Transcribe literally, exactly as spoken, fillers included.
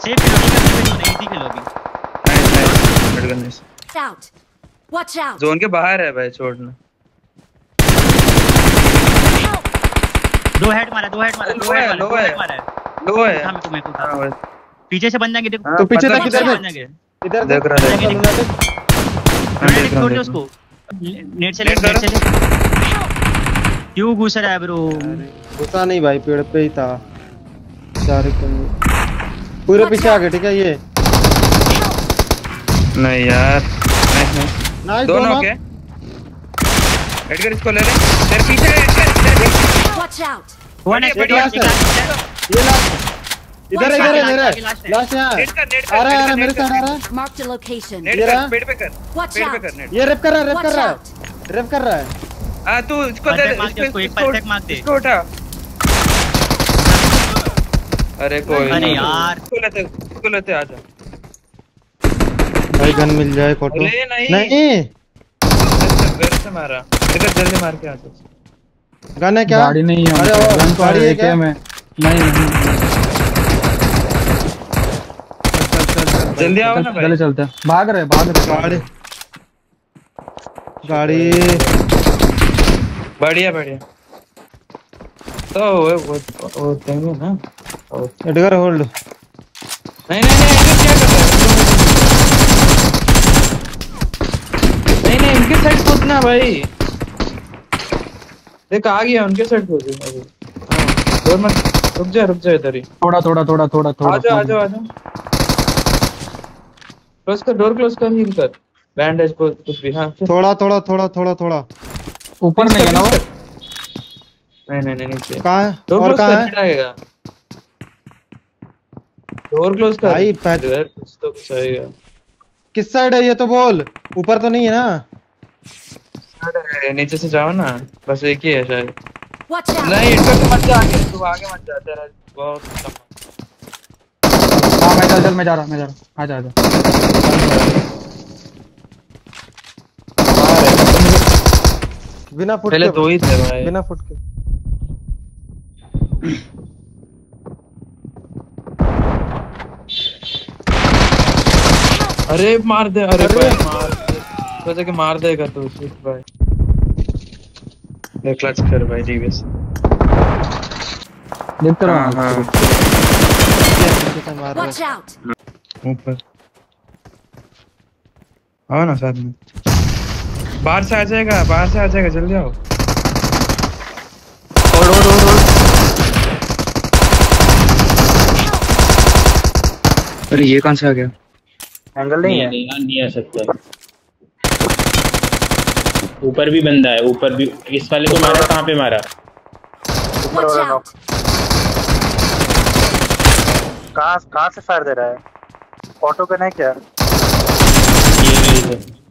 Safe खेलो, नहीं easy खेलो अभी। Nice nice. Out. Watch out. Zone के बाहर है भाई, छोड़ना। दो हेड मारा, दो हेड मारा, दो हेड लो है, मारा है, लो है। हां मेरे को मेरे को पीछे से बन जाएंगे। देखो तो पीछे तक किधर किधर बन जाएंगे, इधर देख रहा है। नेट छोड़ दे उसको, नेट से ले, नेट से ले। क्यों घुस रहा है ब्रो? घुसा नहीं भाई, पेड़ पे ही था। चार पूरे पीछे आ गए, ठीक है ये। नहीं यार, नाइस नाइस। नाइस दोनों के एडगर इसको ले ले। तेरे पीछे है एडगर। Watch out. वन एक लास्ट है, ये लास्ट। इधर इधर है मेरा लास्ट यहाँ। नेट कर, नेट कर। आ रहा है, आ रहा है मेरे साथ आ रहा है। Mark the location. नेट ये कर, रहा। पेड़ पे कर, Watch पेड़ पे out. कर नेट। ये रेप कर रहा है, रेप कर Watch रहा out. है, रेप कर रहा है। हां तू इसको दे, इसको एक परफेक्ट मार दे। इसको उठा। अरे कोई अरे यार, इसको लेते, इसको लेते, आजा भाई गन मिल जाए फोटो। अरे नहीं नहीं घर से मारा, इधर जल्दी मार के आ जा। गन है क्या? गाड़ी नहीं है। अरे वो गन तो गाड़ी है क्या? में नहीं नहीं जल्दी आओ ना भाई। चले चलते हैं, भाग रहे भाग रहे गाड़ी गाड़ी बढ़िया बढ़िया। तो वो वो वो देंगे ना। Edgar hold. नहीं नहीं नहीं, इधर क्या कर रहा है? नहीं नहीं, इनके साइड कूदना भाई। देख आ गया, उनके साइड कूद अभी। हां और मत रुक जा, रुक जा इधर ही। थोड़ा थोड़ा थोड़ा थोड़ा थोड़ा। आ जाओ आ जाओ आ जाओ। क्लोज कर, डोर क्लोज कर, हील कर, बैंडेज को कुछ भी। हां थोड़ा थोड़ा थोड़ा थोड़ा थोड़ा ऊपर नहीं है ना वो? नहीं नहीं नहीं, नीचे। कहां है? डोर और क्लोज कहां कर, है? आएगा। डोर क्लोज कर भाई पैच इधर कुछ तो कुछ आएगा। किस साइड है ये तो बोल। ऊपर तो नहीं है ना? अरे नीचे से जाओ ना, बस एक ही है शायद। Watch out. नहीं इधर तो मत जा, आगे तू आगे मत जा, तेरा बहुत कम। हां मैं चल चल मैं जा रहा मैं जा रहा। आ जा आ जा। बिना फुट पहले के दो ही थे भाई। बिना फुट के। अरे मार दे, अरे भाई मार दे, सोचा कि मार देगा तू शिट भाई। ले क्लच कर भाई डीवीएस। देख रहा हूं। हां Watch out. ऊपर आओ ना साथ में। बाहर से आ जाएगा, बाहर से आ जाएगा, जल्दी आओ। और और और और अरे ये कौन सा आ गया? एंगल नहीं है, नहीं, नहीं आ सकता। ऊपर भी बंदा है, ऊपर भी। इस वाले को मारा, कहाँ पे मारा? Watch out. कहाँ कहाँ से फायर दे रहा है? ऑटो गन है क्या? ये नहीं है।